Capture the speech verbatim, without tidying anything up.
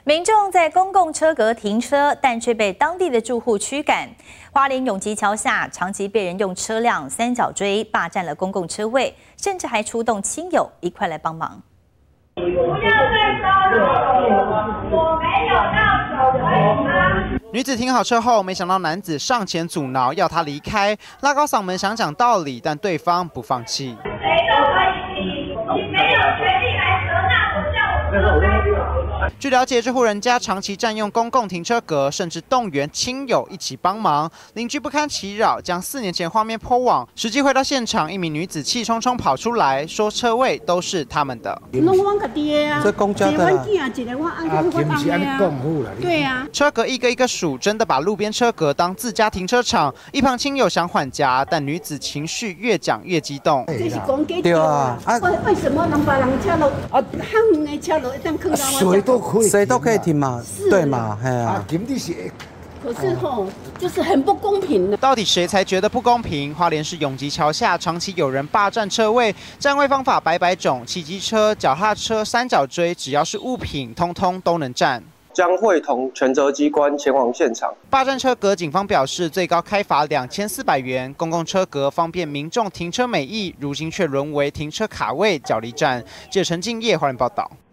民众在公共车格停车，但却被当地的住户驱赶。花莲永吉桥下长期被人用车辆三角锥霸占了公共车位，甚至还出动亲友一块来帮忙。 不要再骚扰我，我没有要走回吗？ 女子停好车后，没想到男子上前阻挠，要她离开，拉高嗓门想讲道理，但对方不放弃。 谁都可以停，你没有权利来责难我，叫我离开。 据了解，这户人家长期占用公共停车格，甚至动员亲友一起帮忙。邻居不堪其扰，将四年前画面po网。实际回到现场，一名女子气冲冲跑出来，说车位都是他们的。 拢我家己的啊， 这公家的啊。 一个我按我当的啊。对啊。 车格一个一个数，真的把路边车格当自家停车场。一旁亲友想缓颊，但女子情绪越讲越激动。 这是公家对啊。 为为什么能把人车路啊，汉远的车路一旦坑到我？ 谁都可以停嘛，对嘛，哎呀。 可是吼，就是很不公平的。 到底谁才觉得不公平？花莲市永吉桥下长期有人霸占车位，占位方法百百种，汽机车、脚踏车、三角锥，只要是物品，通通都能占。 将会同权责机关前往现场。 霸占车格，警方表示最高开罚两千四百元。公共车格方便民众停车美意，如今却沦为停车卡位角力战。记者陈敬业华人报道。